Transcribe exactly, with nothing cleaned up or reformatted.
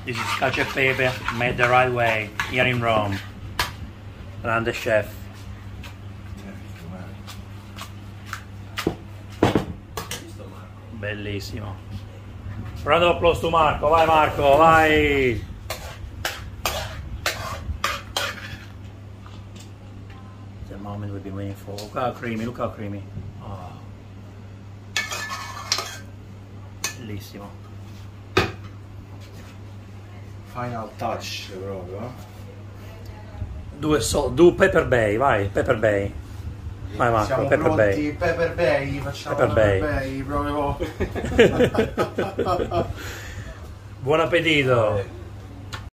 This is cacio e pepe made the right way here in Rome. Grande chef. Bellissimo. Round of applause to Marco, vai Marco, vai! The moment we've been waiting for. Look how creamy, look how creamy. Oh. Bellissimo. Final touch proprio. Due so, due Pepper Bay, vai, Pepper Bay. Vai Marco, Siamo Pepper pronti, Bay. Pepper Bay, facciamo Pepper Pepper Bay. Bay, proprio. Buon appetito!